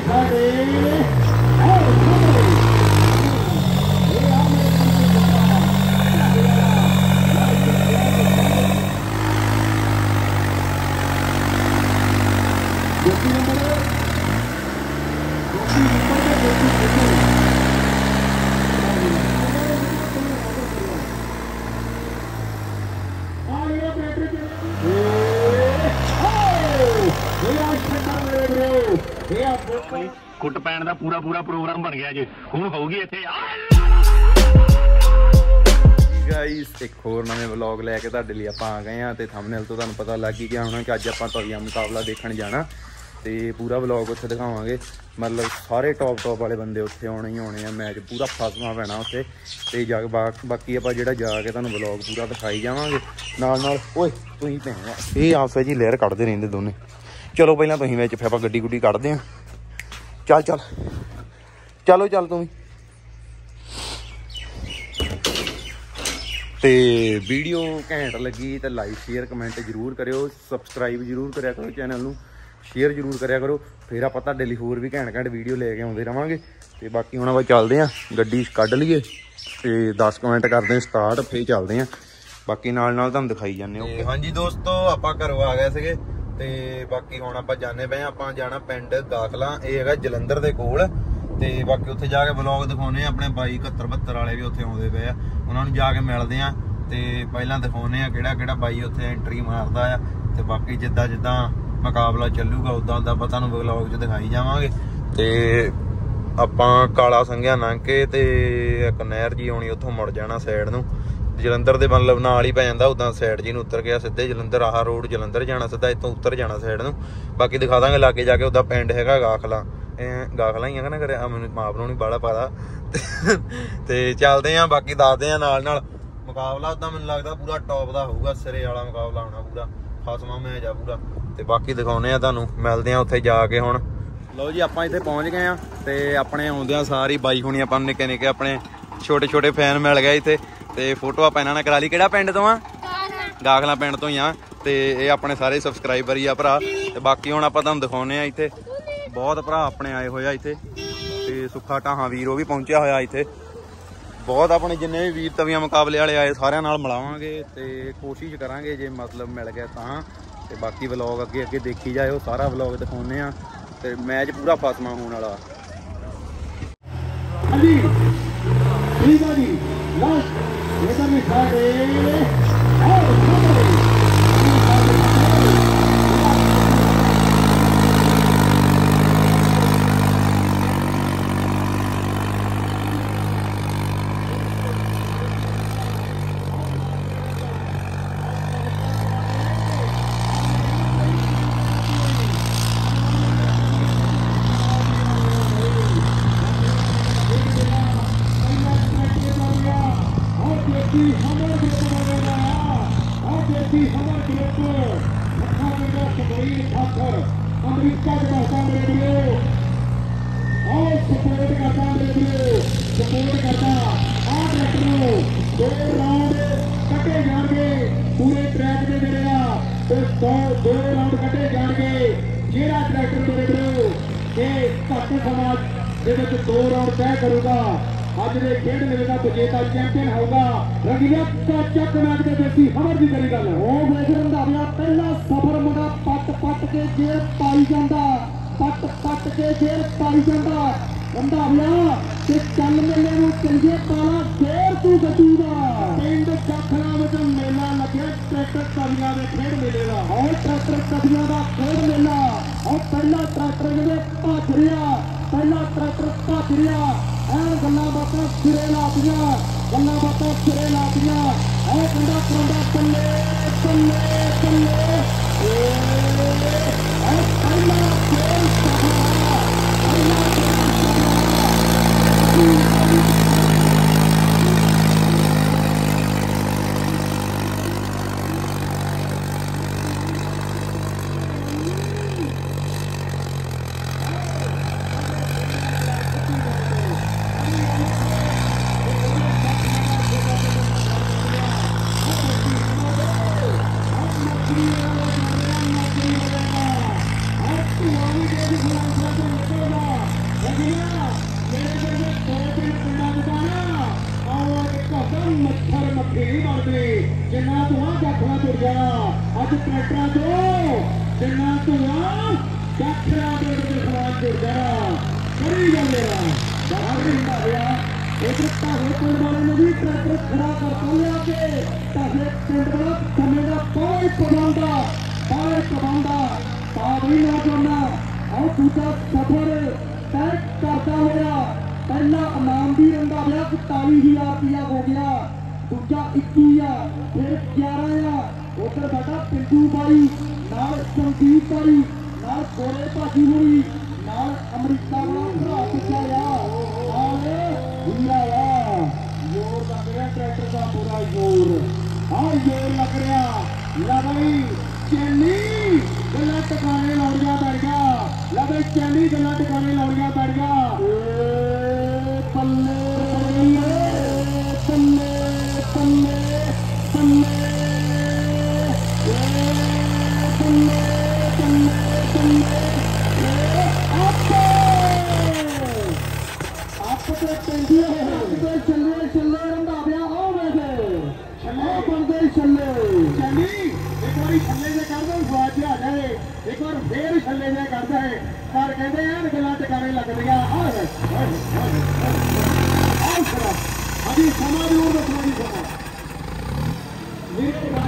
ਕੁੱਟ ਪੈਣ ਦਾ ਪੂਰਾ ਪ੍ਰੋਗਰਾਮ ਬਣ ਗਿਆ ਜੀ ਹੁਣ ਹੋਊਗੀ ਇੱਥੇ ਗਾਇਸ ਇੱਕ ਹੋਰ ਨਵੇਂ ਵਲੌਗ ਲੈ ਕੇ ਤੁਹਾਡੇ ਲਈ ਆਪਾਂ ਆ ਗਏ ਆ ਤੇ ਥੰਬਨੇਲ ਤੋਂ ਤੁਹਾਨੂੰ ਪਤਾ ਲੱਗ ਹੀ ਗਿਆ ਹੋਣਾ ਕਿ ਅੱਜ ਆਪਾਂ ਤਵੀਆਂ ਮੁਕਾਬਲਾ ਦੇਖਣ ਜਾਣਾ ਤੇ ਪੂਰਾ ਵਲੌਗ ਉੱਥੇ ਦਿਖਾਵਾਂਗੇ ਮਤਲਬ ਸਾਰੇ ਟੌਪ ਵਾਲੇ ਬੰਦੇ ਉੱਥੇ ਆਉਣੇ ਹੀ ਆਉਣੇ ਆ ਮੈਚ ਪੂਰਾ ਫਸਵਾ ਪੈਣਾ ਉੱਥੇ ਤੇ ਜਾ ਕੇ ਬਾਕੀ ਆਪਾਂ ਜਿਹੜਾ ਜਾ ਕੇ ਤੁਹਾਨੂੰ ਵਲੌਗ ਪੂਰਾ ਦਿਖਾਈ ਜਾਵਾਂਗੇ ਨਾਲ ਓਏ ਤੁਸੀਂ ਭੈਣ ਇਹ ਆਪਸ ਵਿੱਚ ਹੀ ਲੇਅਰ ਕੱਢਦੇ ਰਹਿੰਦੇ ਦੋਨੇ ਚਲੋ ਪਹਿਲਾਂ ਤੁਸੀਂ ਵਿੱਚ ਫਿਰ ਆਪਾਂ ਗੱਡੀ ਗੁੱਡੀ ਕੱਢਦੇ ਆ ਚੱਲ ਤੂੰ ਵੀ ਤੇ ਵੀਡੀਓ ਘੈਂਟ ਲੱਗੀ ਤੇ ਲਾਈਕ ਸ਼ੇਅਰ ਕਮੈਂਟ ਜ਼ਰੂਰ ਕਰਿਓ ਸਬਸਕ੍ਰਾਈਬ ਜ਼ਰੂਰ ਕਰਿਆ ਕਰੋ ਚੈਨਲ ਨੂੰ ਸ਼ੇਅਰ ਜ਼ਰੂਰ ਕਰਿਆ ਕਰੋ ਫਿਰ ਆਪਾਂ ਤੁਹਾਡੇ ਲਈ ਹੋਰ ਵੀ ਘੈਂਟ ਵੀਡੀਓ ਲੈ ਕੇ ਆਉਂਦੇ ਰਵਾਂਗੇ ਤੇ ਬਾਕੀ ਹੁਣ ਆਪਾਂ ਚੱਲਦੇ ਆ ਗੱਡੀ ਕੱਢ ਲਈਏ ਤੇ 10 ਕਮੈਂਟ ਕਰਦੇ ਸਟਾਰਟ ਫਿਰ ਚੱਲਦੇ ਆ ਬਾਕੀ ਨਾਲ ਤੁਹਾਨੂੰ ਦਿਖਾਈ ਜਾਂਦੇ ਹੋ ਹਾਂਜੀ ਦੋਸਤੋ ਆਪਾਂ ਘਰੋਂ ਆ ਗਏ ਸੀਗੇ ਤੇ ਬਾਕੀ ਹੁਣ ਆਪਾਂ ਜਾਣੇ ਪਏ ਆਪਾਂ ਜਾਣਾ ਪਿੰਡ ਦਾਖਲਾ ਇਹ ਹੈਗਾ ਜਲੰਧਰ ਦੇ ਕੋਲ ਤੇ ਬਾਕੀ ਉੱਥੇ ਜਾ ਕੇ ਵਲੌਗ ਦਿਖਾਉਣੇ ਆ ਆਪਣੇ 72 ਵਾਲੇ ਵੀ ਉੱਥੇ ਆਉਂਦੇ ਪਏ ਆ ਉਹਨਾਂ ਨੂੰ ਜਾ ਕੇ ਮਿਲਦੇ ਆ ਤੇ ਪਹਿਲਾਂ ਦਿਖਾਉਣੇ ਆ ਕਿਹੜਾ ਬਾਈ ਉੱਥੇ ਐਂਟਰੀ ਮਾਰਦਾ ਆ ਤੇ ਬਾਕੀ ਜਿੱਦਾਂ ਮੁਕਾਬਲਾ ਚੱਲੂਗਾ ਉਦਾਂ ਆਪਾਂ ਤੁਹਾਨੂੰ ਵਲੌਗ 'ਚ ਦਿਖਾਈ ਜਾਵਾਂਗੇ ਤੇ ਆਪਾਂ ਕਾਲਾ ਸੰਘਿਆ ਲੰਘ ਕੇ ਤੇ ਇੱਕ ਨਹਿਰ ਜੀ ਆਉਣੀ ਉੱਥੋਂ ਮੁੜ ਜਾਣਾ ਸਾਈਡ ਨੂੰ ਜਲੰਧਰ ਦੇ ਮਤਲਬ ਨਾਲ ਹੀ ਪੈ ਜਾਂਦਾ ਉਦਾਂ ਸਾਈਡ ਜੀ ਨੂੰ ਉਤਰ ਗਿਆ ਸਿੱਧੇ ਜਲੰਧਰ ਆਹ ਰੋਡ ਜਲੰਧਰ ਜਾਣਾ ਸਿੱਧਾ ਇੱਥੋਂ ਉੱਤਰ ਜਾਣਾ ਸਾਈਡ ਨੂੰ ਬਾਕੀ ਦਿਖਾ ਦਾਂਗੇ ਲਾਗੇ ਜਾ ਕੇ ਉਹਦਾ ਪਿੰਡ ਹੈਗਾ ਗਾਖਲਾ ਹੀ ਹੈਗਾ ਨਾ ਕਰਿਆ ਮੈਨੂੰ ਮਾਂ ਨੂੰ ਨਹੀਂ ਬਾਹਲਾ ਪਤਾ ਤੇ ਚੱਲਦੇ ਆ ਬਾਕੀ ਦੱਸਦੇ ਆ ਨਾਲ ਮੁਕਾਬਲਾ ਉਦਾਂ ਮੈਨੂੰ ਲੱਗਦਾ ਪੂਰਾ ਟੌਪ ਦਾ ਹੋਊਗਾ ਸਿਰੇ ਵਾਲਾ ਮੁਕਾਬਲਾ ਹੋਣਾ ਪੂਰਾ ਫਸਵਾ ਮੈਚ ਆ ਪੂਰਾ ਤੇ ਬਾਕੀ ਦਿਖਾਉਣੇ ਆ ਤੁਹਾਨੂੰ ਮਿਲਦੇ ਆ ਉੱਥੇ ਜਾ ਕੇ ਹੁਣ ਲਓ ਜੀ ਆਪਾਂ ਇੱਥੇ ਪਹੁੰਚ ਗਏ ਆ ਤੇ ਆਪਣੇ ਆਉਂਦਿਆਂ ਸਾਰੀ ਬਾਈ ਹੁਣੀ ਆਪਾਂ ਨੂੰ ਨਿੱਕੇ ਆਪਣੇ ਛੋਟੇ ਫੈਨ ਮਿਲ ਗਏ ਇੱਥੇ ਤੇ ਫੋਟੋ ਆਪਾਂ ਇਹਨਾਂ ਨਾਲ ਕਰਾ ਲਈ ਕਿਹੜਾ ਪਿੰਡ ਤੋਂ ਆ ਗਾਖਲਾ ਪਿੰਡ ਤੋਂ ਹੀ ਆ ਤੇ ਇਹ ਆਪਣੇ ਸਾਰੇ ਸਬਸਕ੍ਰਾਈਬਰ ਹੀ ਆ ਭਰਾ ਤੇ ਬਾਕੀ ਹੁਣ ਆਪਾਂ ਤੁਹਾਨੂੰ ਦਿਖਾਉਣੇ ਆ ਇੱਥੇ ਬਹੁਤ ਭਰਾ ਆਪਣੇ ਆਏ ਹੋਏ ਆ ਇੱਥੇ ਤੇ ਸੁੱਖਾ ਢਾਹਾਂ ਵੀਰ ਉਹ ਵੀ ਪਹੁੰਚਿਆ ਹੋਇਆ ਇੱਥੇ ਬਹੁਤ ਆਪਣੇ ਜਿੰਨੇ ਵੀ ਵੀਰ ਤਵੀਆਂ ਮੁਕਾਬਲੇ ਵਾਲੇ ਆਏ ਸਾਰਿਆਂ ਨਾਲ ਮਿਲਾਵਾਂਗੇ ਤੇ ਕੋਸ਼ਿਸ਼ ਕਰਾਂਗੇ ਜੇ ਮਤਲਬ ਮਿਲ ਗਿਆ ਤਾਂ ਤੇ ਬਾਕੀ ਵਲੌਗ ਅੱਗੇ ਦੇਖੀ ਜਾਇਓ ਸਾਰਾ ਵਲੌਗ ਦਿਖਾਉਣੇ ਆ ਤੇ ਮੈਚ ਪੂਰਾ ਫਸਮਾ ਹੋਣ ਵਾਲਾ ਹਾਂਜੀ ਠੀਕ ਆ ਜੀ ਲਾਸਟ ਇਹਦਾ ਵੀ ਸਾਡੇ अमरीका के पाकिस्तान मेरे वीडियो और सपोर्ट करता आ ट्रैक्टर 2 राउंड कटे जाएंगे पूरे ट्रैक के मेरे तो 2 राउंड कटे जाएंगे जेड़ा ट्रैक्टर मेरे वीडियो ये घट समाज दे 2 राउंड तय करूगा ਅੱਜ ਦੇ ਖੇਡ ਮੇਲੇ ਦਾ ਵਿਜੇਤਾ ਚੈਂਪੀਅਨ ਹੋਊਗਾ ਰੰਗੀਆ ਦਾ ਚੱਕ ਮੈਚ ਦੇ ਵਿੱਚ ਖਬਰ ਦੀ ਕਰੀ ਗੱਲ ਉਹ ਵੇਖ ਰੰਧਾਵਿਆ ਪਹਿਲਾ ਸਫਰ ਮੁੰਡਾ ਪੱਟ ਕੇ ਜੇਰ ਪਾਈ ਜਾਂਦਾ ਪੱਟ ਕੇ ਜੇਰ ਪਾਈ ਜਾਂਦਾ ਰੰਧਾਵਿਆ ਤੇ ਚੱਲ ਮੇਲੇ ਨੂੰ ਚੰਗੇ ਪਾਲਾ ਫੇਰ ਤੂੰ ਗੱਡੀ ਦਾ ਪਿੰਡ ਚੱਖਣਾ ਵਿੱਚ ਮੇਲਾ ਲੱਗਿਆ ਟਰੈਕਟਰ ਤਵੀਆਂ ਦੇ ਖੇਡ ਮੇਲੇ ਦਾ ਉਹ ਟਰੈਕਟਰ ਤਵੀਆਂ ਦਾ ਖੇਡ ਮੇਲਾ ਉਹ ਪਹਿਲਾ ਟਰੈਕਟਰ ਜਿਹੜੇ ਭੱਜ ਰਿਹਾ ਐਨ ਗੱਲਾਂ ਬਾਤਾਂ ਸਿਰੇ ਲਾਤੀਆਂ ਐ ਕੰਡਾ ਚੱਲੇ ਐ ਪਹਿਲਾ ਫੇਰ ਸਭਾ जवान दाखिला बोर्ड के सवाल जुड़ गया करी गल बाहर नहीं मारिया एक ताहे पिंड वाले ने भी ट्रैक्टर खड़ा कर लिया के ताहे पिंड वाला समय का पाए प्रबंधा भी ना करना और दूसरा सफर तय करता होया पहला इनाम भी रहा गया 41,000 रुपया हो गया दूजा 21 फिर 11 उधर बेटा पिंटू भाई नाल संदीप भाई नाल गोरे भाजी हुई नाल अमरीका वाला भरा पिछा जोर लग रहा ट्रैक्टर का पूरा जोर जोर लग रहा ला भाई चैनी गला टकाने लौड़िया बैठ गया ला भाई चैनी गला टकाने लौड़िया बैठ गया पल्ले पल्ले पल्ले पल्ले पल्ले पल्ले चले चले रंधाविया आओ वैसे छले बनते छले चली एक बार छले से कर दो स्वाद आ जाए एक बार फिर छले से कर दे पर कहते हैं गला टकाने लग गया अभी समा जरूर दसना जी समा मेरे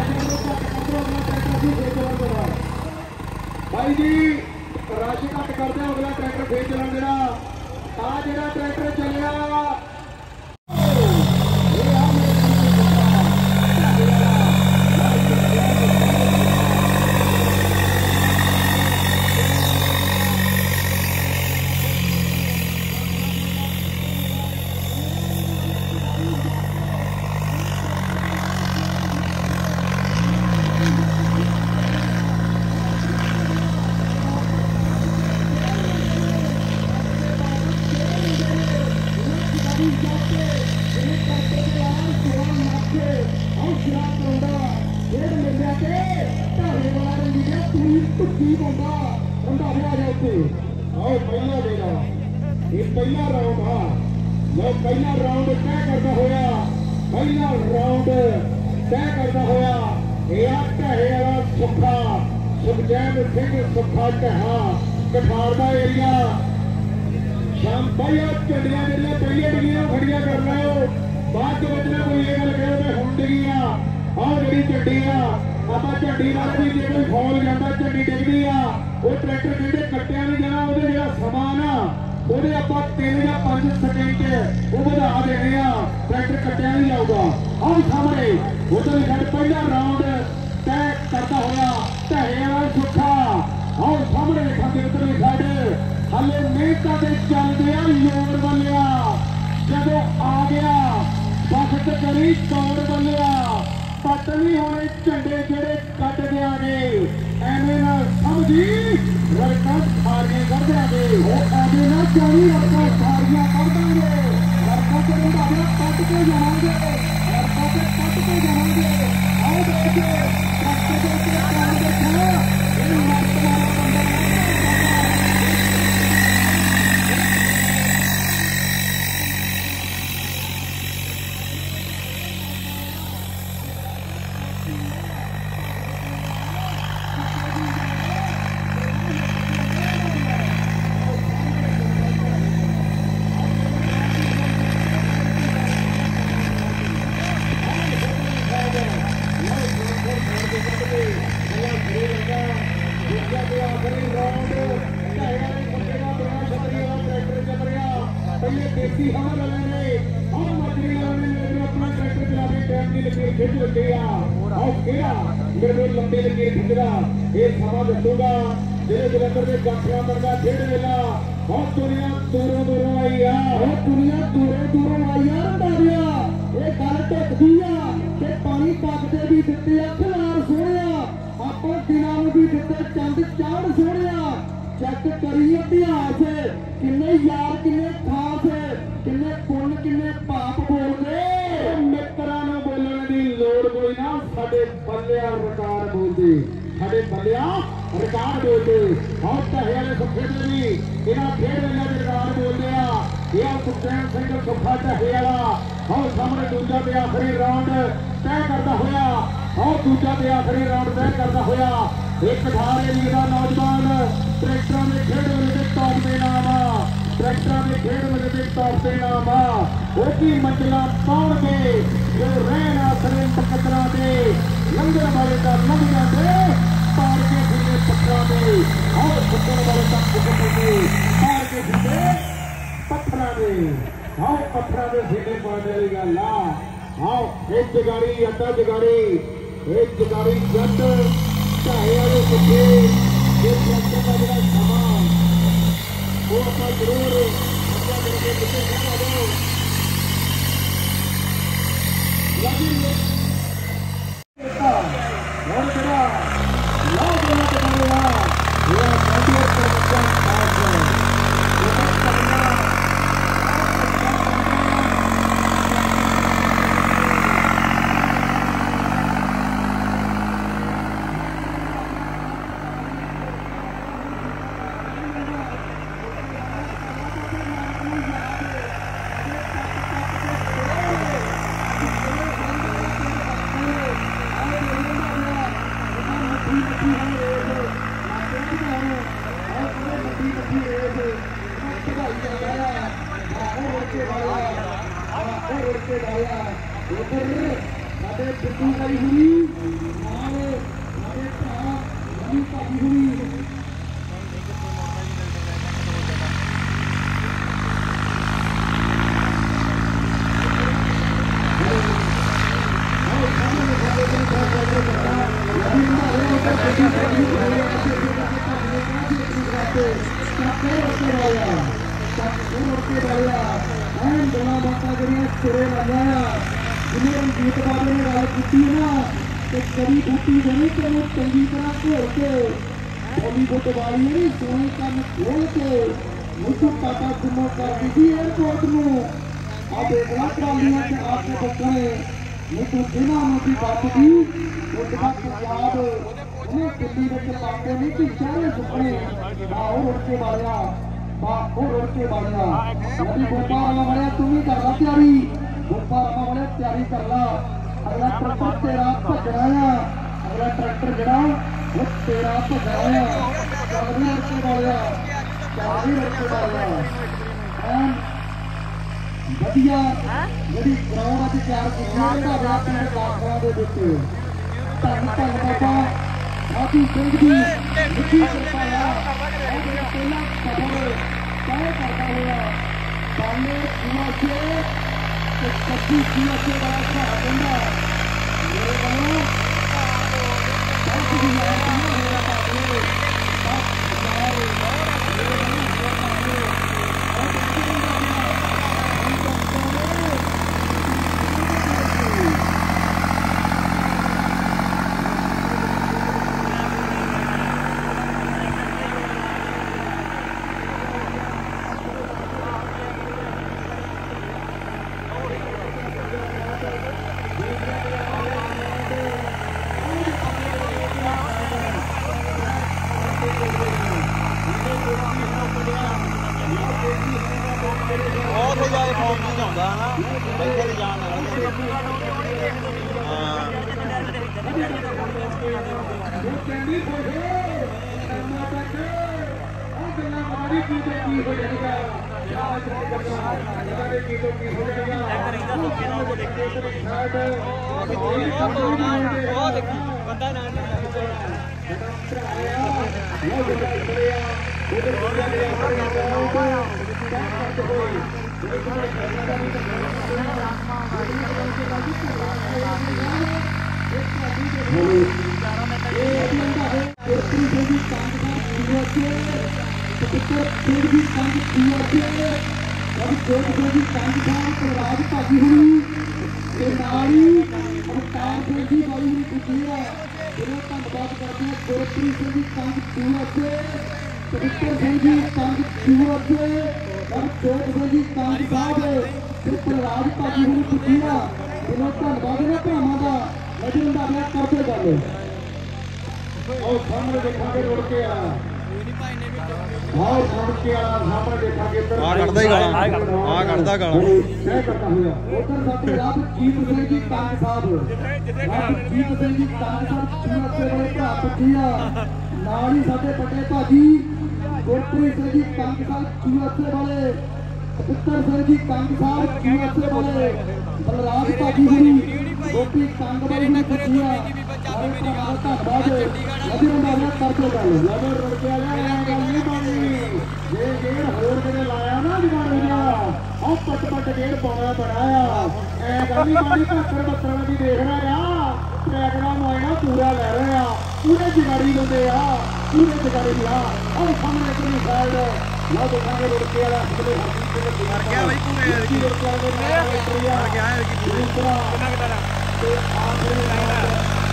भाई जी राशि घट करते अगला ट्रैक्टर फिर चलन देना जो ट्रैक्टर चलिया पहला राउंड हाँ मैं पहला राउंड तय करता होया पहला राउंड तय करता होया ढहे वाला सुखा सुखचैन सिंह सुखा ढहा कठार का एरिया शाम भाई झंडिया जिले पहले डिगियां खड़िया कर रहे हो बाद बचना कोई ये गल कहो हम डिगियां जी झंडी आप झंडी वाले भी जो कोई फौल जाता झंडी डिगदी वो ट्रैक्टर कहते कट्टिया नहीं जाना वो जो समान ਉਹਦੇ ਆਪਾਂ 3 ਜਾਂ 5 ਸਕਿੰਟ ਉਹ ਵਧਾ ਦੇਣੇ ਆ ਟਰੈਕਟਰ ਕੱਟਿਆ ਨਹੀਂ ਜਾਊਗਾ ਆਹ ਸਾਹਮਣੇ ਉਧਰ ਸਾਡਾ ਪਹਿਲਾ ਰਾਉਂਡ ਤੈਅ ਕਰਦਾ ਹੋਇਆ ਢਹੇ ਵਾਲਾ ਸੁੱਖਾ ਆਹ ਸਾਹਮਣੇ ਦੇਖਾਂਗੇ ਉਧਰ ਸਾਡੇ ਹਲੇ ਮਿਹਨਤਾਂ ਦੇ ਚੱਲਦੇ ਆ ਲੋੜ ਵੱਲਿਆ ਜਦੋਂ ਆ ਗਿਆ ਵਕਤ ਕਰੀ ਤੋੜ ਵੱਲਿਆ ਪੱਟ ਨਹੀਂ ਹੋਣੇ ਝੰਡੇ ਜਿਹੜੇ ਕੱਟ ਦਿਆਂਗੇ ਐਵੇਂ ਨਾ ਸਮਝੀ ਰੜਕਾਂ ਸਾਰੀਆਂ ਕੱਢ ਦਿਆਂਗੇ ਉਹ ਐਵੇਂ ਨਾ ਜਾਣੀ ਰੜਕਾਂ ਸਾਰੀਆਂ ਕੱਢ ਦਾਂਗੇ ਰੜਕਾਂ ਤੇ ਰੰਧਾਵਾ ਕੱਟ ਕੇ ਜਾਵਾਂਗੇ ਰੜਕਾਂ ਤੇ ਕੱਟ ਕੇ ਜਾਵਾਂਗੇ ਆਓ ਦੇਖੋ ਟਰੈਕਟਰ ਦੇ ਉੱਤੇ ਕੰਮ ਦੇਖੋ ਇਹ ਮਰਦ ਵਾਲਾ ਬੰਦਾ देसी हवा लगाने और मछली लगाने में अपना ट्रैक्टर चलाने टाइम की लकीर खिंच लगे और क्या मेरे लंबी लकीर खिंचना ये समा दसूगा जेरे जलंधर में गाठिया बनगा खेड़ वेला बहुत दुनिया दूरों दूरों आई बहुत दुनिया दूरों दूरों आई रंधाविया ये गल ढकदी कि पानी पकते भी दिते खलार सोहणिया आप दिनां भी दिते चंद चाड़ सोहणिया चेक करिए इतिहास किन्ने यार किन्ने खास किन्ने पुण्य किन्ने पाप बोलते मित्रा बोलने की लोड़ कोई ना साडे बल्लिया रिकॉर्ड बोलते साडे बल्लिया रिकॉर्ड बोलते और ढहे वाले सुखे भी इन्होंने खेड वेले रिकॉर्ड बोलते हैं सुखचैन सिंह सुखा ढहे वाला और सामने दूजा ते आखिरी राउंड तय करता होया और दूजा ते आखिरी राउंड तय करता होया एक धारे लीगा नौजवान ट्रैक्टर में खेड़ वाले टॉप पे नाम ट्रैक्टर में खेड़ वाले टॉप पे नाम वो की मंजिला पार के जो रहना सरे पकड़ा दे लंगर वाले का लंगा दे पार के फिरे पकड़ा दे और पकड़ वाले का पकड़ दे पार के फिरे पकड़ा दे हाँ पकड़ा दे फिरे पाने लगा ला हाँ एक जगाड़ी अड्डा जगाड़ी एक जगाड़ी जट चाहे वाले कुत्ते एक ट्रैक्टर का जरा सामान वो अपना जरूर अपना करके कितने जाना दो लगी और बड़ा लाभ लेना पड़ेगा यह कैंडिडेट का नुकसान खास है कभी बूटी बनी तो चंगी तरह घोल के बॉलीवुड वाली सोने का खोल के मुझे टाटा सुमो कर दी एयरपोर्ट में अब एक ट्रालियां के आपके बच्चे मुझे बिना मुझे बात दी उसका पंजाब उन्हें दिल्ली में पाते नहीं कि सारे सुपने बाहर उड़ के मारिया अभी गोपाल वाले तुम ही कर ला तैयारी गोपाल वाले तैयारी कर ला अगला ट्रैक्टर तेरा भजना अगला ट्रैक्टर जरा वो तेरा भजना चाली रखे वाला वधिया जी ग्राउंड अभी तैयार की अपने काठा के धन धन बाबा साधु सिंह जी लिखी करता पहला सफर तय करता हुआ बाले कुआ से कभी कुआ से बड़ा सा बंदा मेरे बनो बहुत ही याद नहीं हो रहा था और सामने देखा के उड़ के आ ਬਹੁਤ ਮੁੜਕੇ ਵਾਲਾ ਸਾਹਮਣੇ ਦੇਖਾਂਗੇ ਇੱਧਰ ਆ ਕੱਢਦਾ ਹੀ ਗਾਲਾਂ ਆ ਕੱਢਦਾ ਗਾਲਾਂ ਸਹਿ ਕਰਦਾ ਹੋਇਆ ਉੱਧਰ ਸਾਡੇ ਜੀਤ ਸਿੰਘ ਜੀ ਕਾਂਗ ਸਾਹਿਬ ਜੀਤ ਸਿੰਘ ਜੀ ਕਾਂਗ ਸਾਹਿਬ ਚੂਹੇ ਵਾਲੇ ਭਰਾ ਪੱਠੀਆ ਨਾਲ ਹੀ ਸਾਡੇ ਵੱਡੇ ਭਾਜੀ ਗੁਰਪ੍ਰੀਤ ਸਿੰਘ ਜੀ ਕਾਂਗ ਸਾਹਿਬ ਚੂਹੇ ਵਾਲੇ ਪੁੱਤਰ ਸਿੰਘ ਜੀ ਕਾਂਗ ਸਾਹਿਬ ਚੂਹੇ ਵਾਲੇ ਬਲਰਾਜ ਭਾਜੀ ਹੁਣੀ ਗੋਪੀ ਕਾਂਗ ਵਾਲੇ ਨੂੰ ਪੱਠੀਆ ਧੰਨਵਾਦ ਵਧੀਆ ਮਾਰਿਆ ਕਰਦੇ ਗੱਲ ਲਗਰ ਰੁੜ ਕੇ ਆਇਆ ਗੱਲ ਨਹੀਂ ਬਣੀ ਜੇ ਗੇੜ ਹੋਰ ਕਿਤੇ ਲਾਇਆ ਨਾ ਜਵਾਨ ਦਾ ਉਹ ਪਟ ਗੇੜ ਪਾਉਣਾ ਬਣਾਇਆ ਐ ਗੱਲ ਨਹੀਂ ਬਣੀ ਘੱਟਰ ਬੱਤਰਾਂ ਦੀ ਦੇਖ ਰਿਹਾ ਆ ਟਰੈਕਰਾਂ ਮੋਇਨਾ ਪੂਰਾ ਲੈ ਰਿਹਾ ਪੂਰੇ ਜਗਾੜੀ ਬੰਦੇ ਆ ਪੂਰੇ ਜਗਾੜੀ ਆ ਉਹ ਸਾਹਮਣੇ ਕਿੰਨੀ ਸਾਈਡ ਲਾ ਦੇਖਾਂਗੇ ਰੁੜ ਕੇ ਵਾਲਾ ਅਸਲੇ ਹਰਜੀਤ ਸਿੰਘ ਮਰ ਗਿਆ ਬਈ ਪੂਰੇ ਕੀ ਰੁੜ ਕੇ ਮਰ ਗਿਆ ਹੈ ਕਿ ਦੂਸਰਾ ਕਿੰਨਾ ਕਟਾਰਾ ਤੇ ਆਖਰੀ ਲਾਈਨ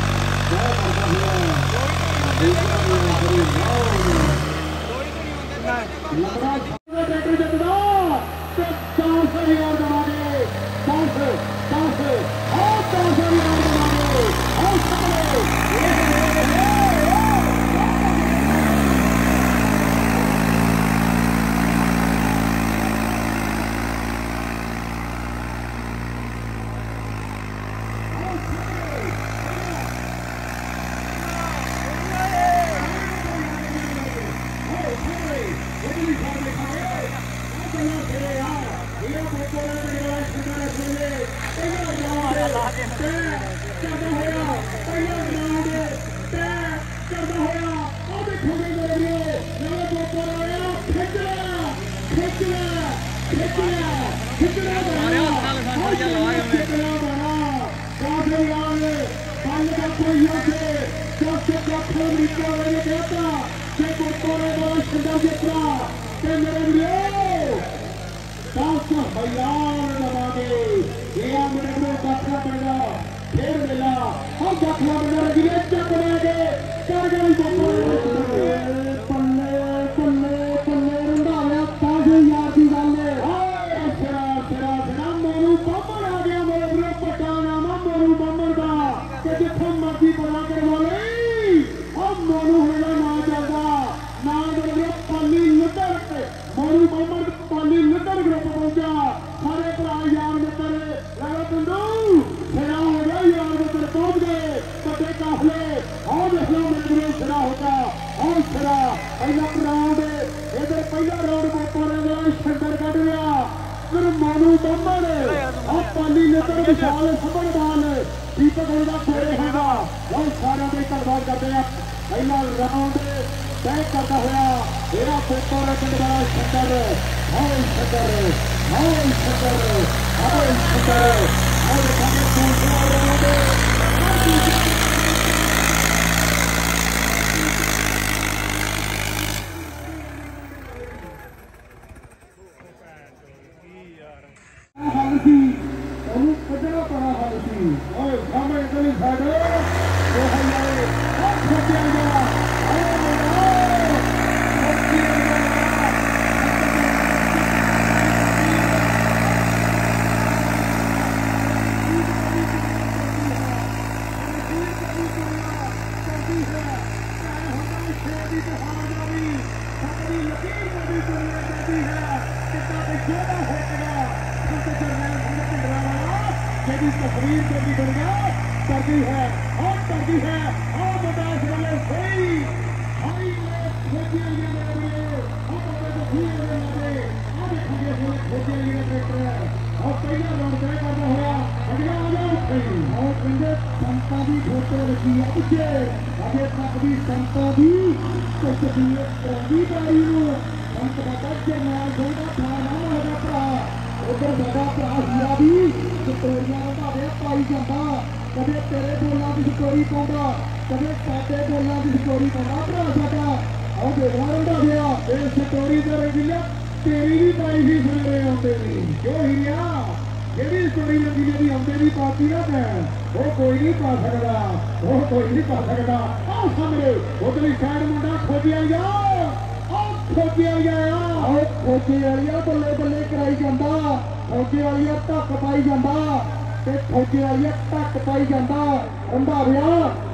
ਟਰੈਕਟਰ ਜਿੱਤਦਾ ਤੇ 10,000 ਦਵਾਂਗੇ 10,000 ਦਵਾਂਗੇ ਆਹ ਸਾਰੇ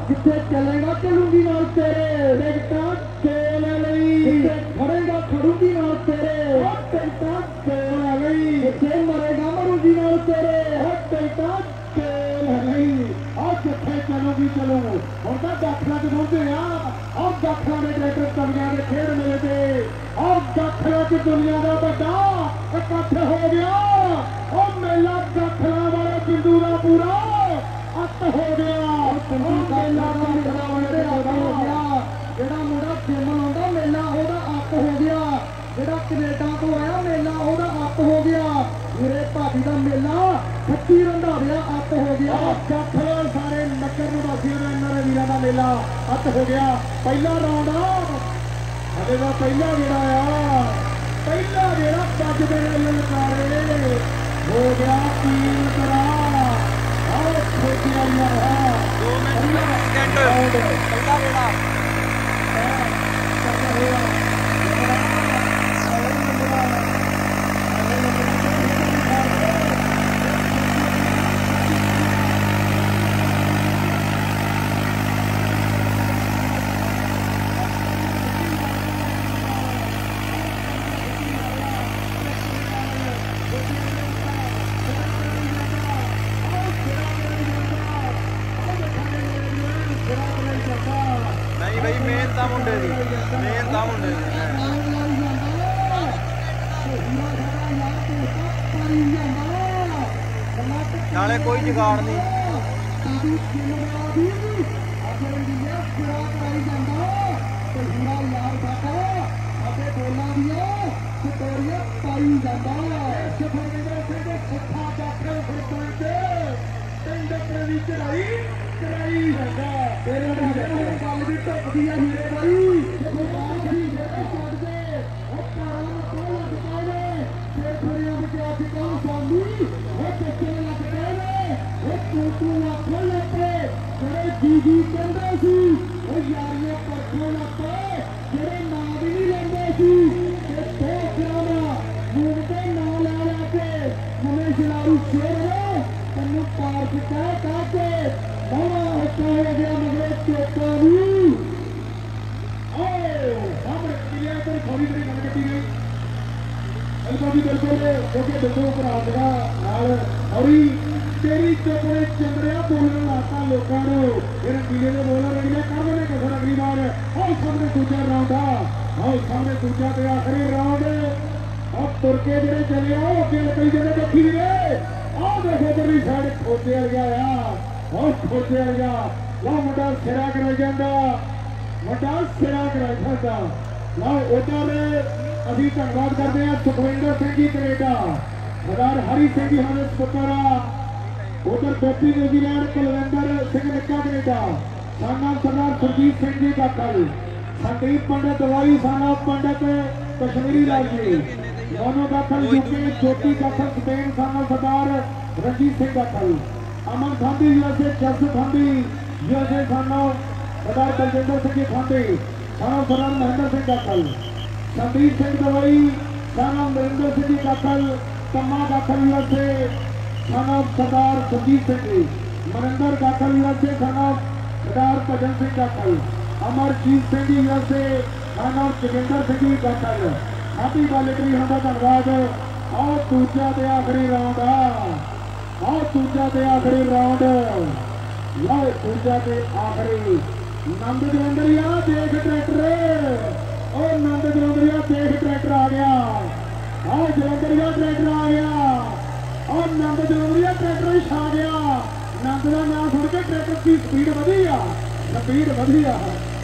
जिथे चलेगा चलूंगी नाल तेरे टिकटा चोल लई जिथे खड़ेगा खड़ूंगी नाल तेरे टिकटा चोल लई जिथे मरेगा मरूंगी नाल तेरे टिकटा चोल लई और जिथे चलूंगी चलूं हुण तां दाखला च पहुंचे आ और दाखला दे ट्रैक्टर तवियां दे खेड मेले ते और दाखला च दुनिया दा वड्डा इकट्ठ हो गया और मेला दाखला वाले बिंदु दा पूरा अत हो गया मेला दाखला वाले हो गया जेड़ा मुंडा सिमन आंदा मेला ओदा अत हो गया जेड़ा कनेडा तो आया मेला ओदा अत हो गया मेरे भाभी दा मेला सच्ची रंधारिया अत हो गया दाखला सारे नगर निवासियों दा इन्हां वीरां दा मेला अत हो गया पहला राउंड अरे दा पहला जेड़ा आ पहला जेड़ा बजदे ललकारे हो गया तीन करा आओ छोटिया यार 2 मिनट पहला वेला नहीं भाई मेन था मुंडे दी नाले कोई जुगाड़ नहीं तेरी चोपड़े चंद्रिया बोलने लाता लोगों ने किले ने बोला रही है कर देने कसर अगली बार और सामने दूसरा राउंड और सामने दूसरा ते आखिरी राउंड अब तुरके जेडे चले आओ अगे कई जगह देखी रे आ देखो तेरी साइड खोते आ गया यार और खोते आ गया ला मुंडा सिरा कर जांदा मुंडा सिरा कर जांदा ला उधर अभी धन्यवाद करते हैं सुखविंदर सिंह जी कनेडा सरदार हरी सिंह जी हमें पुत्रा उधर गोपी न्यूजीलैंड कुलविंदर सिंह निक्का कनेडा साना सरदार सुरजीत सिंह जी दाखल संदीप पंडित दवाई साना पंडित कश्मीरी लाल जी दोनों दाखल यूके ज्योति दाखल स्पेन साना सरदार रंजीत सिंह दाखल अमन गांधी यूएसए जस गांधी यूएसए साना सरदार बलजिंदर सिंह जी गांधी साना सरदार महेंद्र सिंह दाखल संदीप सिंह दवाई साना नरेंद्र सिंह जी दाखल तम्मा दाखल यूएसए साना सरदार सुरजीत सिंह जी मनिंदर दाखल यूएसए साना सरदार भजन सिंह दाखल अमरजीत सिंह जी यूएसए साना जोगिंदर सिंह जी दाखल हैप्पी वालेटरी होंदा धन्यवाद आओ दूजा ते आखिरी राउंड आओ दूजा ते आखिरी राउंड लो दूजा ते आखिरी नंद जलंधरिया देख ट्रैक्टर और नंद जलंधरिया देख ट्रैक्टर आ गया आओ जलंधरिया ट्रैक्टर आ गया और नंद जलंधरिया ट्रैक्टर ही छा गया नंद का नाम सुन के ट्रैक्टर की स्पीड वधी आ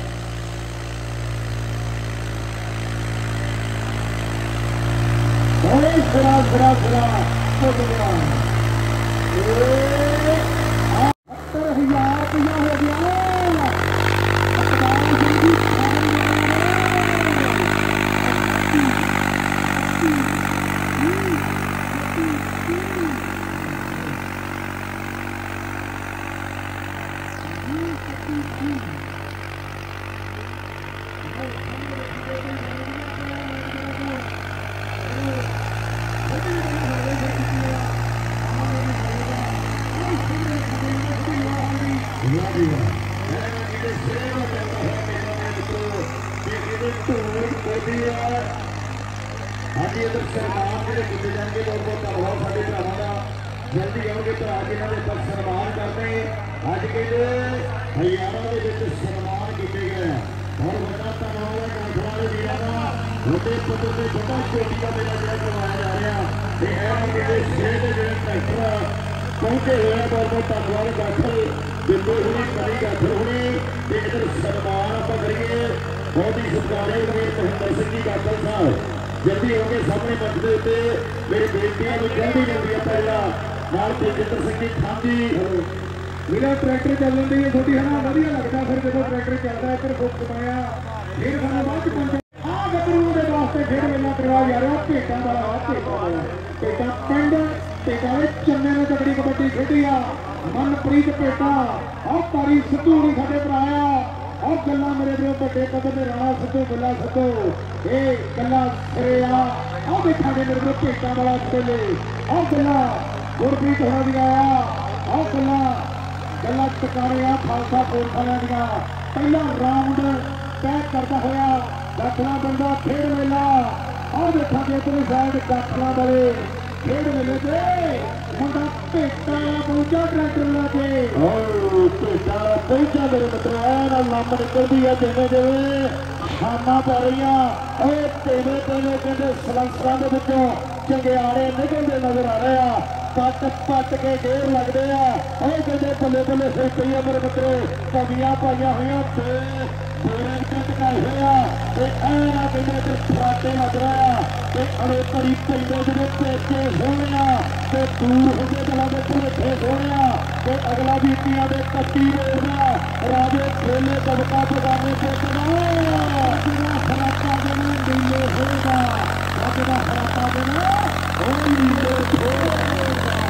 फिरा 70,000 रुपया हो गया होती है। हाँ जी इधर सन्मान जो किए जाएंगे बहुत बहुत धन्यवाद साढ़े भरावां का। जल्दी आओगे भरा जिन्होंने पर सन्मान करने अज के हरियाणा के सन्मान किए गए और बड़ा धन्यवाद है गांठ वाले वीरों का। छोटे पद्धर से बड़ा चोटी का मेला जो करवाया जा रहा है। छे के जो ट्रैक्टर पहुंचे हुए हैं बहुत बहुत धन्यवाद गाठल बिंदु हुई कली गाठल हुई। इधर सन्मान आप करिए बहुत ही सत्कारयोग महेंद्र सिंह जी गाठल साहब जल्दी होंगे सामने मंच के उत्ते मेरी बेटियां भी जल्दी जल्दी पहला नाल तेजिंदर सिंह जी खांदी मेरा ट्रैक्टर चलन दी है छोटी है ना वधिया लगता फिर जो ट्रैक्टर चलता है फिर खुद कमाया फिर खाना बाद पहुंचा आ गबरू के वास्ते फिर मेला करवा जा रहा भेटा वाला भेटा पिंड भेटा चन्ने ने तगड़ी कबड्डी खेडी आ मनप्रीत भेटा और तारी सिद्धू ने साडे भराया और गल्ला मेरे जो बड़े पद में राणा सिद्धू गल्ला सिद्धू ये गल्ला सिरे आ देखा मेरे जो भेटा वाला खेले और गल्ला गुरप्रीत होना दिखाया और गल्ला गल्ला टकारे आ खालसा कोट वाले दिखा पहला राउंड तय करता होया दाखला बंदा खेड मेला और देखा इतने साइड दाखला वाले खेड मेले से मुंडा भेटा पहुंचा ट्रैक्टर लाके भेटा पहुंचा मेरे मित्र ना लंब निकलती है जिमें जिमें शाना पै रही तेवे तेवे कहते सलंसर के विचों चंगियाड़े निकलते नजर आ रहे हैं पट पट के घेर लगते हैं कहते बल्ले बल्ले सिर पई है मेरे मित्रों कमियां पाइया हुई टकाए हुए फराटे लग रहा है अड़े घड़ी पेंदे जो पेचे सोने दूर होते दलों के भुलेखे सोने अगला बीतियां के कट्टी मोड़ना राजे खेले दबका पगाने पुटना फराटा देना नीले होगा रब का फराटा देना नीले होगा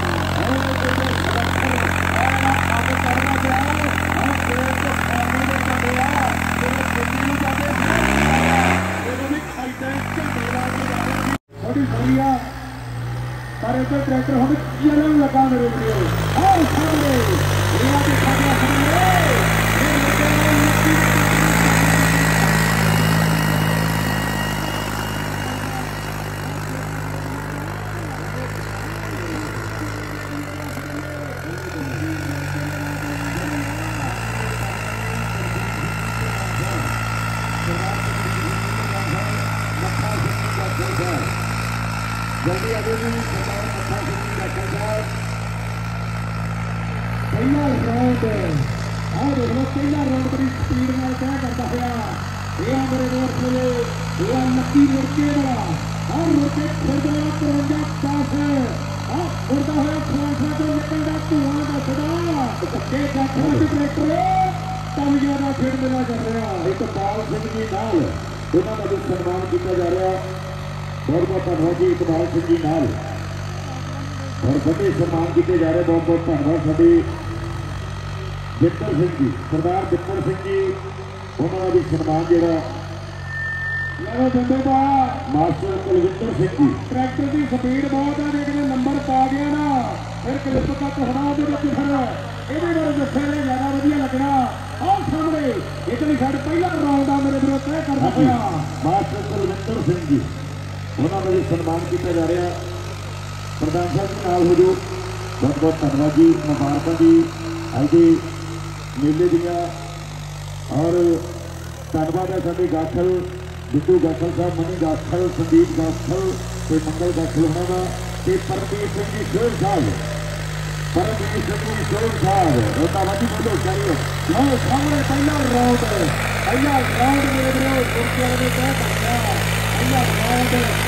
पर इधर ट्रैक्टर हम चलन लगा मेरे लिए और सामने जल्दी अभी भी पहला राउंड और पहला राउंड बड़ी स्पीड में तय करता हुआ यह मेरे दोस्त खेले यह लक्की मुड़के वाला और मुड़के फिर जाना 53 और उड़ता हुआ फ्रांसा को निकलता धुआं का सदा के गाठा के ट्रैक्टर तब ज्यादा फिर मिला कर रहा इकबाल सिंह जी नाल उन्होंने भी सम्मान किया जा रहा बहुत बहुत धन्यवाद जी इकबाल सिंह जी नाल और बड़े सम्मान किए जा रहे बहुत बहुत धन्यवाद साडी बिप्पर सिंह जी सरदार बिप्पर सिंह जी उन्होंने भी सम्मान जोड़ा बंदे का मास्टर कुलविंदर सिंह जी ट्रैक्टर की स्पीड बहुत है लेकिन नंबर पा गया ना फिर क्लिप तक होना फिर ये बारे दसने ज्यादा वधिया लगना और सामने इतनी साइड पहला राउंड आ मेरे विरोध तय करना पाया मास्टर कुलविंदर सिंह जी उन्होंने भी सम्मान किया जा रहा प्रधान साहब जी नाल हो जो बहुत बहुत धन्यवाद जी मुबारक जी अज के मेले दिया और धन्यवाद है साढ़े गाठल बिंदु गाठल साहब मनी गाठल संदीप गाठल तो मंगल गाठल उन्होंने परमवीर सिंह जी शोर साहब परमवीर सिंह जी शोर साहब धन्यवादी बोलो चाहिए सामने पहला राउंड मेरे विरोध तय करना पहला राउंड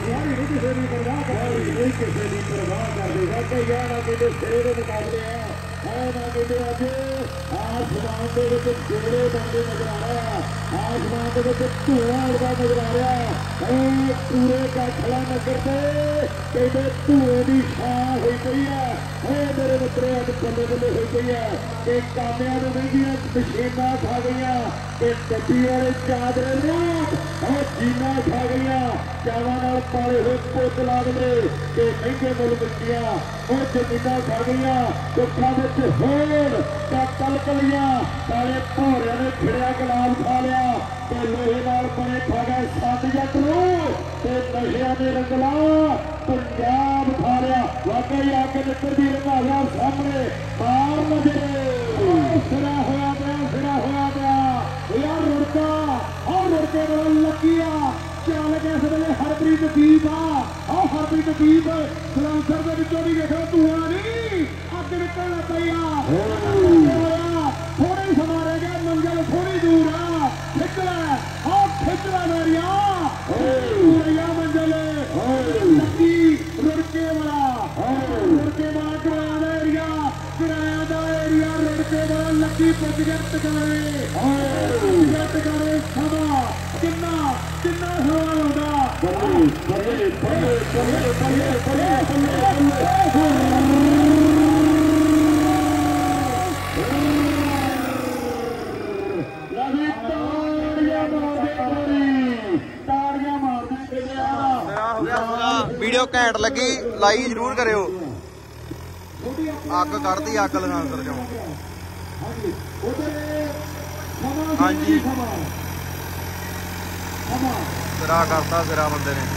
परवाह करते आसमान के जोड़े बंदे नजर आ रहा आसमान के धुआं उड़ता नजर आ रहा पूरे का खड़ा नगर से कहते धुएं की छां हुई गई है मेरे मित्रों अज बल्ले बल्ले हुई गई है कि कामिया महंगिया मशीना खा गई गड्डी वाले चादरे और जीना खा गई चावां पाले हुए पुत ला दे कि महंगे मुल मिट्टियां और जमीना खा गई दुखा होर कलकलियां सारे भौरिया ने खिड़िया गुलाब खा लिया लोहे नाल बने खा गए सत जट नशिया ने रंगला पंजाब खा लिया वाकई आके निकलती रंगाला सामने मार नजरे सिरा होया गया यार रुड़का और रुड़के वाला लगिया चल गया इस वे हरप्रीत दीप हरप्रीत दीप सलांसर के विचों भी देखो धुआं नहीं अग निकल पई थोड़ा ही समा रह गया मंजिल थोड़ी दूर खिचला मेरिया मंजिल लगी रुड़के वाला किराया का एरिया रुड़के वाला लगी प्रोजेक्ट करे समा किन्ना सवाल होगा वीडियो घैंट लगी लाइक जरूर करियो अग कढ़दी अग लखांसर चों हाँ जी सिरा करता सिरा बंदे ने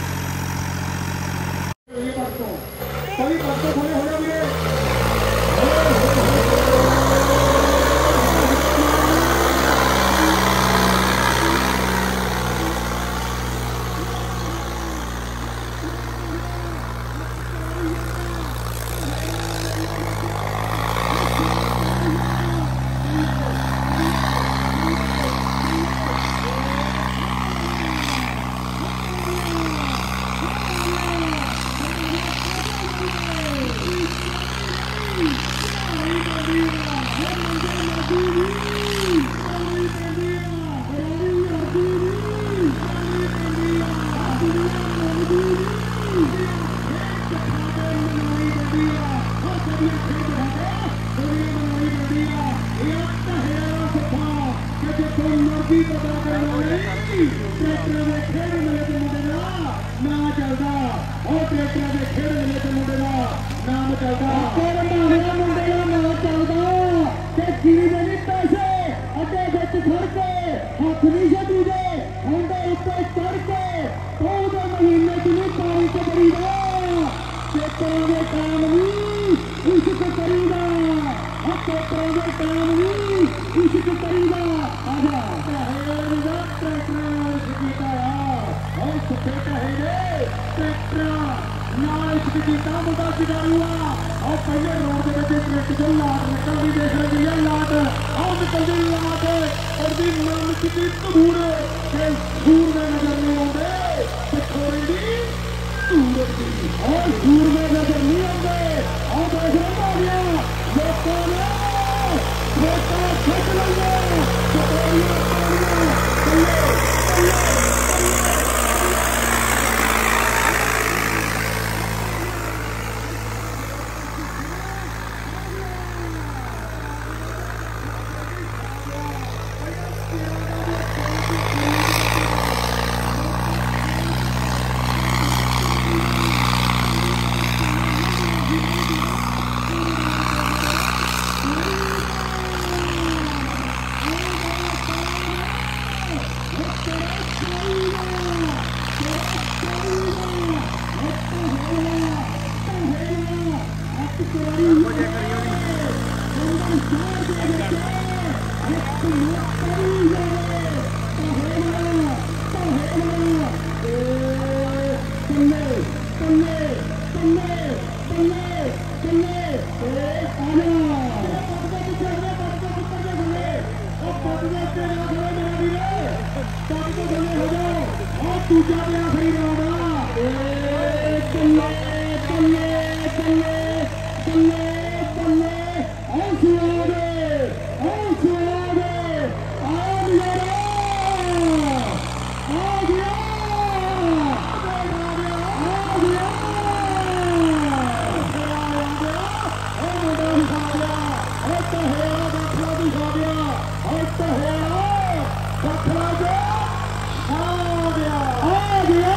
आउट हो सतराज आ गया आ गया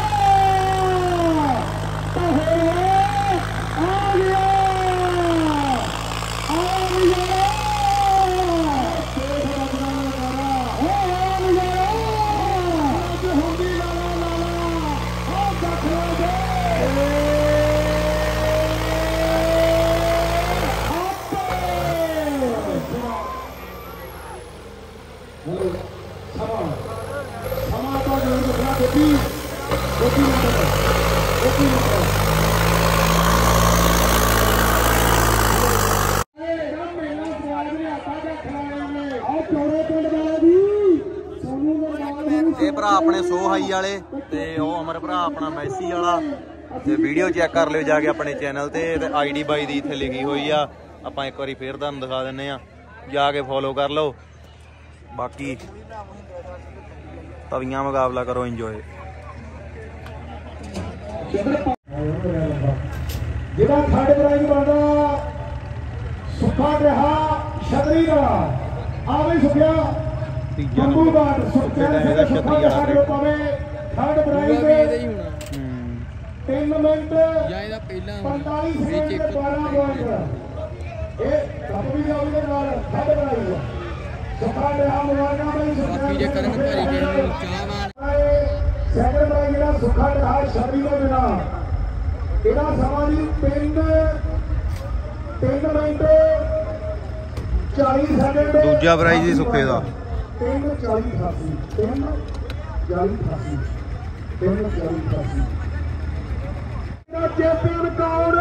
ਇਹ ਭਰਾ ਆਪਣੇ ਸੋ ਹਾਈ ਵਾਲੇ ਤੇ ਉਹ ਅਮਰ ਭਰਾ ਆਪਣਾ ਮੈਸੀ ਵਾਲਾ ਤੇ ਵੀਡੀਓ ਚੈੱਕ ਕਰ ਲਿਓ ਜਾ ਕੇ ਆਪਣੇ ਚੈਨਲ ਤੇ ਆਈਡੀ ਬਾਈ ਦੀ ਇੱਥੇ ਲਿਖੀ ਹੋਈ ਆ ਆਪਾਂ ਇੱਕ ਵਾਰੀ ਫੇਰ ਤੁਹਾਨੂੰ ਦਿਖਾ ਦਿੰਨੇ ਆ ਜਾ ਕੇ ਫੋਲੋ ਕਰ ਲਓ ਬਾਕੀ ਤਵੀਆਂ ਮੁਕਾਬਲਾ ਕਰੋ ਇੰਜੋਏ ਜਿਹੜਾ ਥਰਡ ਪ੍ਰਾਈਜ਼ ਬਣਦਾ ਸੁੱਖਾ ਰਿਹਾ ਛਤਰੀ ਦਾ ਆਵੇ ਸੁਖਿਆ ਜੰਬੂ ਬਾਟ ਸੁੱਖਿਆ ਦਾ ਛਤਰੀ ਵਾਲਾ ਪਾਵੇ ਥਰਡ ਪ੍ਰਾਈਜ਼ 3 ਮਿੰਟ ਜਾਂ ਇਹਦਾ ਪਹਿਲਾਂ 45 ਸੈਕਿੰਡ 12 ਪੁਆਇੰਟ ਇਹ ਕੱਪ ਵੀ ਆਉਣ ਦੇ ਨਾਲ ਥਰਡ ਪ੍ਰਾਈਜ਼ ਸੁੱਖਾ ਰਿਹਾ ਮੁਬਾਰਕਾਂ ਬਈ ਸੁੱਖਾ ਜੇ ਕਰਨ ਭਾਰੀ ਗਏ ਨੂੰ ਚਾਹਵਾਨ ਸੈਕਿੰਡ ਪ੍ਰਾਈਜ਼ ਜਿਹੜਾ ਸੁੱਖਾ ਰਿਹਾ ਛਤਰੀ ਦਾ ਬਿਨਾ ਇਹਦਾ ਸਮਾਂ ਜੀ 3 ਮਿੰਟ 40 ਸੈਕਿੰਡ ਦੂਜਾ ਪ੍ਰਾਈਜ਼ ਹੀ ਸੁੱਖੇ ਦਾ 3:40 ਚੈਂਪੀਅਨ ਕੌਣ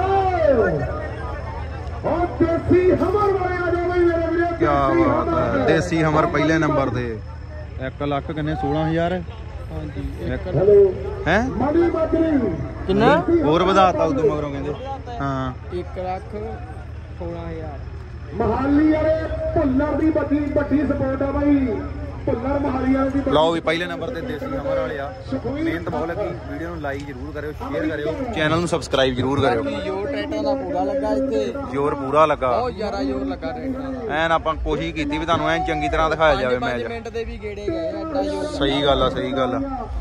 ਉਹ ਦੇਸੀ ਹਮਰ ਵਾਲੇ ਆ ਜਾਓ ਬਈ ਮੇਰੇ ਵੀਰੇ ਕੀ ਬਾਤ ਹੈ ਦੇਸੀ ਹਮਰ ਪਹਿਲੇ ਨੰਬਰ ਤੇ 1 ਲੱਖ ਕਿੰਨੇ 16000 ਹਾਂਜੀ ਹੈਲੋ ਹੈ ਮੜੀ ਬਾਜਰੀ ਕਿੰਨਾ ਹੋਰ ਵਧਾਤਾ ਉਦੋਂ ਮਗਰੋਂ ਕਹਿੰਦੇ ਹਾਂ 1,16,000 ਮਹਾਲੀ ਵਾਲੇ ਭੁੱਲਰ ਦੀ ਵੱਡੀ ਸਪੋਰਟ ਆ ਬਾਈ ਭੁੱਲਰ ਮਹਾਲੀ ਵਾਲੇ ਦੀ ਲਓ ਵੀ ਪਹਿਲੇ ਨੰਬਰ ਤੇ ਦੇਸੀ ਹਮਰ ਵਾਲੇ ਆ ਮਿਹਨਤ ਬਹੁਤ ਲੱਗੀ ਵੀਡੀਓ ਨੂੰ ਲਾਈਕ ਜ਼ਰੂਰ ਕਰਿਓ ਸ਼ੇਅਰ ਕਰਿਓ ਚੈਨਲ ਨੂੰ ਸਬਸਕ੍ਰਾਈਬ ਜ਼ਰੂਰ ਕਰਿਓ ਜੋਰ ਟਰੈਕਟਰਾਂ ਦਾ ਪੂਰਾ ਲੱਗਾ ਇੱਥੇ ਜ਼ੋਰ ਪੂਰਾ ਲੱਗਾ ਬਹੁਤ ਜ਼ਿਆਦਾ ਜ਼ੋਰ ਲੱਗਾ ਟਰੈਕਟਰਾਂ ਦਾ ਐਨ ਆਪਾਂ ਕੋਸ਼ਿਸ਼ ਕੀਤੀ ਵੀ ਤੁਹਾਨੂੰ ਐਨ ਚੰਗੀ ਤਰ੍ਹਾਂ ਦਿਖਾਇਆ ਜਾਵੇ 5 ਮੈਚ ਮਿੰਟ ਦੇ ਵੀ ਗੇੜੇ ਗਏ ਐਡਾ ਜ਼ੋਰ ਸਹੀ ਗੱਲ ਆ ਸਹੀ ਗੱਲ ਆ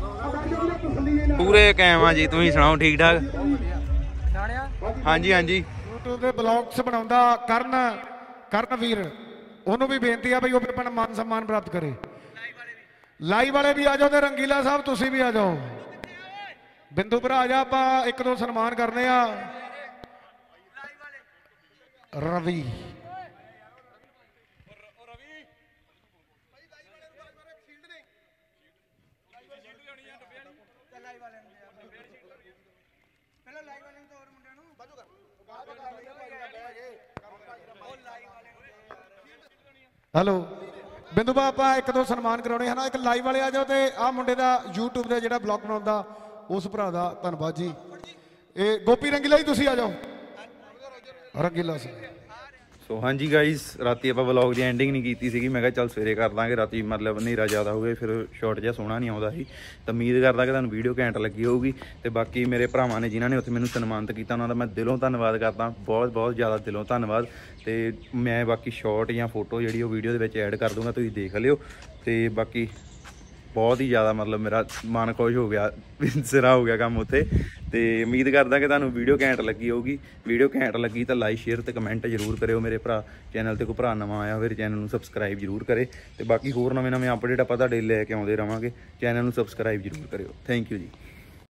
ਪੂਰੇ ਕਾਇਮ ਆ ਜੀ ਤੁਸੀਂ ਸੁਣਾਓ ਠੀਕ ਠਾਕ ਹਾਂਜੀ ਹਾਂਜੀ YouTube ਦੇ ਬਲੌਗਸ ਬਣਾਉਂਦਾ ਕਰਨ ਵੀਰ ਉਹਨੂੰ ਵੀ ਬੇਨਤੀ ਆ ਬਈ ਉਹ ਆਪਣਾ ਮਾਨ ਸਨਮਾਨ ਪ੍ਰਾਪਤ ਕਰੇ ਲਾਈਵ ਵਾਲੇ ਵੀ ਆ ਜਾਓ ਤੇ ਰੰਗੀਲਾ ਸਾਹਿਬ ਤੁਸੀਂ ਵੀ ਆ ਜਾਓ ਬਿੰਦੂ ਭਰਾ ਆ ਜਾ ਆਪਾਂ 1-2 ਸਨਮਾਨ ਕਰਨੇ ਆ ਰਵੀ ਹੈਲੋ ਬਿੰਦੂ ਬਾ ਆਪਾਂ 1-2 ਸਨਮਾਨ ਕਰਾਉਣੇ ਹਨ ਇੱਕ ਲਾਈਵ ਵਾਲੇ ਆ ਜਾਓ ਤੇ ਆਹ ਮੁੰਡੇ ਦਾ YouTube ਦਾ ਜਿਹੜਾ ਬਲੌਗ ਬਣਾਉਂਦਾ ਉਸ ਭਰਾ ਦਾ ਧੰਨਵਾਦ ਜੀ ਇਹ ਗੋਪੀ ਰੰਗੀਲਾ ਜੀ ਤੁਸੀਂ ਆ ਜਾਓ ਰੰਗੀਲਾ ਸਿੰਘ ਸੋ ਹਾਂਜੀ ਗਾਈਸ ਰਾਤੀ ਆਪਾਂ ਵਲੌਗ ਦੀ ਐਂਡਿੰਗ ਨਹੀਂ ਕੀਤੀ ਸੀਗੀ ਮੈਂ ਕਿਹਾ ਚੱਲ ਸਵੇਰੇ ਕਰ ਦਾਂਗੇ ਰਾਤੀ ਮਤਲਬ ਹਨੇਰਾ ਜ਼ਿਆਦਾ ਹੋ ਗਿਆ ਫਿਰ ਸ਼ਾਰਟ ਜਿਹਾ ਸੋਹਣਾ ਨਹੀਂ ਆਉਂਦਾ ਸੀ ਤਾਂ ਉਮੀਦ ਕਰਦਾ ਕਿ ਤੁਹਾਨੂੰ ਵੀਡੀਓ ਘੈਂਟ ਲੱਗੀ ਹੋਊਗੀ ਤੇ ਬਾਕੀ ਮੇਰੇ ਭਰਾਵਾਂ ਨੇ ਜਿਨ੍ਹਾਂ ਨੇ ਉੱਥੇ ਮੈਨੂੰ ਸਨਮਾਨਿਤ ਕੀਤਾ ਉਹਨਾਂ ਦਾ ਮੈਂ ਦਿਲੋਂ ਧੰਨਵਾਦ ਕਰਦਾ ਬਹੁਤ ਜ਼ਿਆਦਾ ਦਿਲੋਂ ਧੰਨਵਾਦ ਤੇ ਮੈਂ ਬਾਕੀ ਸ਼ਾਰਟ ਜਾਂ ਫੋਟੋ ਜਿਹੜੀ ਉਹ ਵੀਡੀਓ ਦੇ ਵਿੱਚ ਐਡ ਕਰ ਦੂੰਗਾ ਤੁਸੀਂ ਦੇਖ ਲਿਓ ਤੇ ਬਾਕੀ ਬਹੁਤ ਹੀ ਜ਼ਿਆਦਾ ਮਤਲਬ ਮੇਰਾ ਮਨ ਖੁਸ਼ ਹੋ ਗਿਆ ਸਿਰਾ ਹੋ ਗਿਆ ਕੰਮ ਉੱਥੇ ਤੇ ਉਮੀਦ ਕਰਦਾ ਕਿ ਤੁਹਾਨੂੰ ਵੀਡੀਓ ਘੈਂਟ ਲੱਗੀ ਹੋਊਗੀ ਵੀਡੀਓ ਘੈਂਟ ਲੱਗੀ ਤਾਂ ਲਾਈਕ ਸ਼ੇਅਰ ਤੇ ਕਮੈਂਟ ਜ਼ਰੂਰ ਕਰਿਓ ਮੇਰੇ ਭਰਾ ਚੈਨਲ ਤੇ ਕੋਈ ਭਰਾ ਨਵਾਂ ਆਇਆ ਹੋਵੇ ਚੈਨਲ ਨੂੰ ਸਬਸਕ੍ਰਾਈਬ ਜ਼ਰੂਰ ਕਰੇ ਤੇ ਬਾਕੀ ਹੋਰ ਨਵੇਂ ਅਪਡੇਟ ਆਪਾਂ ਤੁਹਾਡੇ ਲੈ ਕੇ ਆਉਂਦੇ ਰਵਾਂਗੇ ਚੈਨਲ ਨੂੰ ਸਬਸਕ੍ਰਾਈਬ ਜ਼ਰੂਰ ਕਰਿਓ ਥੈਂਕ ਯੂ ਜੀ